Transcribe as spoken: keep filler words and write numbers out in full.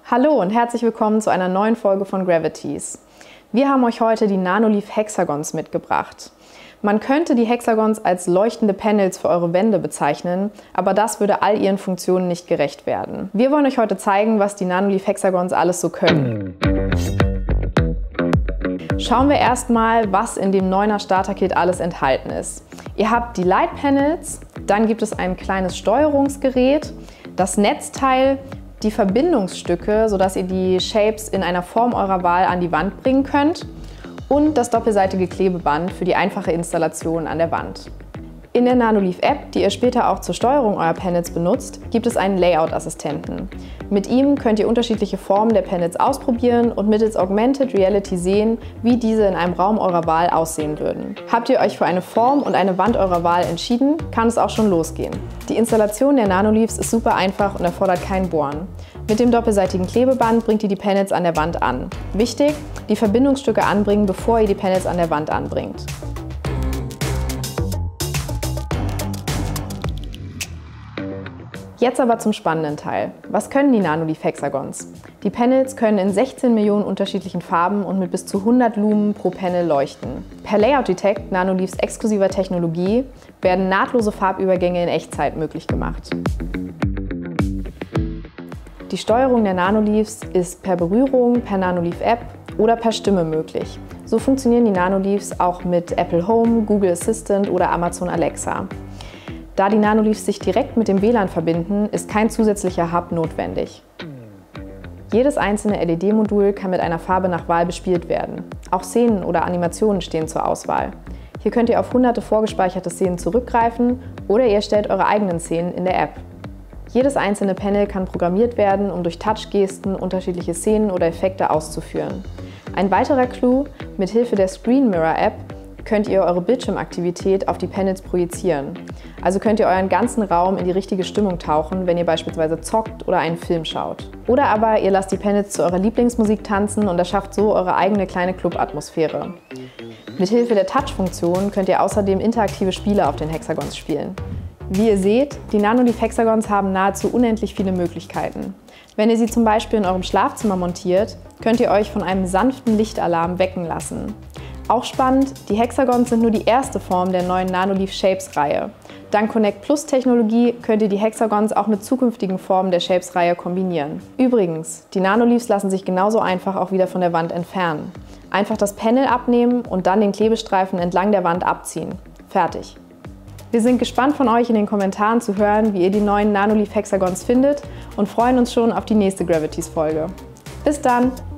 Hallo und herzlich willkommen zu einer neuen Folge von Gravities. Wir haben euch heute die Nanoleaf Hexagons mitgebracht. Man könnte die Hexagons als leuchtende Panels für eure Wände bezeichnen, aber das würde all ihren Funktionen nicht gerecht werden. Wir wollen euch heute zeigen, was die Nanoleaf Hexagons alles so können. Schauen wir erstmal, was in dem neuner Starter-Kit alles enthalten ist. Ihr habt die Light Panels, dann gibt es ein kleines Steuerungsgerät, das Netzteil, die Verbindungsstücke, sodass ihr die Shapes in einer Form eurer Wahl an die Wand bringen könnt und das doppelseitige Klebeband für die einfache Installation an der Wand. In der Nanoleaf App, die ihr später auch zur Steuerung eurer Panels benutzt, gibt es einen Layout-Assistenten. Mit ihm könnt ihr unterschiedliche Formen der Panels ausprobieren und mittels Augmented Reality sehen, wie diese in einem Raum eurer Wahl aussehen würden. Habt ihr euch für eine Form und eine Wand eurer Wahl entschieden, kann es auch schon losgehen. Die Installation der Nanoleafs ist super einfach und erfordert kein Bohren. Mit dem doppelseitigen Klebeband bringt ihr die Panels an der Wand an. Wichtig, die Verbindungsstücke anbringen, bevor ihr die Panels an der Wand anbringt. Jetzt aber zum spannenden Teil. Was können die Nanoleaf Hexagons? Die Panels können in sechzehn Millionen unterschiedlichen Farben und mit bis zu hundert Lumen pro Panel leuchten. Per Layout Detect, Nanoleafs exklusiver Technologie, werden nahtlose Farbübergänge in Echtzeit möglich gemacht. Die Steuerung der Nanoleafs ist per Berührung, per Nanoleaf App oder per Stimme möglich. So funktionieren die Nanoleafs auch mit Apple Home, Google Assistant oder Amazon Alexa. Da die Nanoleafs sich direkt mit dem W L A N verbinden, ist kein zusätzlicher Hub notwendig. Jedes einzelne L E D-Modul kann mit einer Farbe nach Wahl bespielt werden. Auch Szenen oder Animationen stehen zur Auswahl. Hier könnt ihr auf hunderte vorgespeicherte Szenen zurückgreifen oder ihr erstellt eure eigenen Szenen in der App. Jedes einzelne Panel kann programmiert werden, um durch Touchgesten unterschiedliche Szenen oder Effekte auszuführen. Ein weiterer Clou: mit Hilfe der Screen Mirror App könnt ihr eure Bildschirmaktivität auf die Panels projizieren. Also könnt ihr euren ganzen Raum in die richtige Stimmung tauchen, wenn ihr beispielsweise zockt oder einen Film schaut. Oder aber ihr lasst die Panels zu eurer Lieblingsmusik tanzen und erschafft so eure eigene kleine Club-Atmosphäre. Mit Hilfe der Touch-Funktion könnt ihr außerdem interaktive Spiele auf den Hexagons spielen. Wie ihr seht, die Nanoleaf Hexagons haben nahezu unendlich viele Möglichkeiten. Wenn ihr sie zum Beispiel in eurem Schlafzimmer montiert, könnt ihr euch von einem sanften Lichtalarm wecken lassen. Auch spannend, die Hexagons sind nur die erste Form der neuen Nanoleaf Shapes-Reihe. Dank Connect Plus Technologie könnt ihr die Hexagons auch mit zukünftigen Formen der Shapes-Reihe kombinieren. Übrigens, die Nanoleafs lassen sich genauso einfach auch wieder von der Wand entfernen. Einfach das Panel abnehmen und dann den Klebestreifen entlang der Wand abziehen. Fertig. Wir sind gespannt von euch in den Kommentaren zu hören, wie ihr die neuen Nanoleaf Hexagons findet und freuen uns schon auf die nächste Gravities-Folge. Bis dann!